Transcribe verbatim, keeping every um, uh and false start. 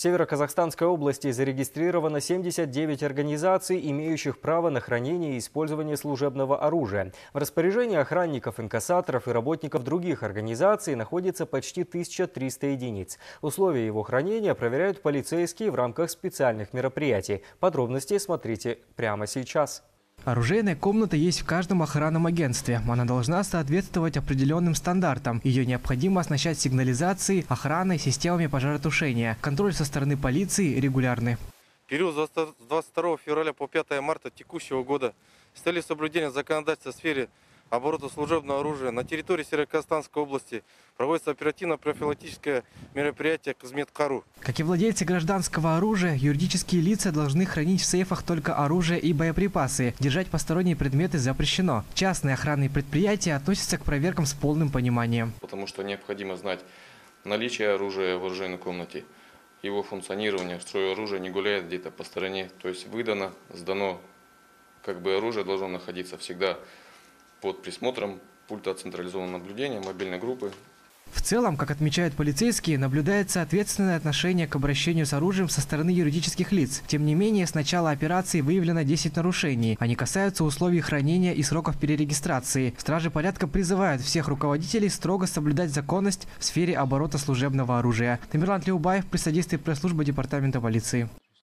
Северо-Казахстанской области зарегистрировано семьдесят девять организаций, имеющих право на хранение и использование служебного оружия. В распоряжении охранников, инкассаторов и работников других организаций находится почти тысяча триста единиц. Условия его хранения проверяют полицейские в рамках специальных мероприятий. Подробности смотрите прямо сейчас. Оружейная комната есть в каждом охранном агентстве. Она должна соответствовать определенным стандартам. Ее необходимо оснащать сигнализацией, охраной, системами пожаротушения. Контроль со стороны полиции регулярный. В период с двадцать второго февраля по пятое марта текущего года с целью соблюдения законодательства в сфере оборота служебного оружия на территории Северо-Казахстанской области проводится оперативно-профилактическое мероприятие «Казмет-Кару». Как и владельцы гражданского оружия, юридические лица должны хранить в сейфах только оружие и боеприпасы. Держать посторонние предметы запрещено. Частные охранные предприятия относятся к проверкам с полным пониманием. Потому что необходимо знать наличие оружия в оружейной комнате, его функционирование, что оружие не гуляет где-то по стороне. То есть выдано, сдано, как бы оружие должно находиться всегда под присмотром пульта централизованного наблюдения, мобильной группы. В целом, как отмечают полицейские, наблюдается ответственное отношение к обращению с оружием со стороны юридических лиц. Тем не менее, с начала операции выявлено десять нарушений. Они касаются условий хранения и сроков перерегистрации. Стражи порядка призывают всех руководителей строго соблюдать законность в сфере оборота служебного оружия. Тамерлан Леубаев при содействии пресс-службы департамента полиции.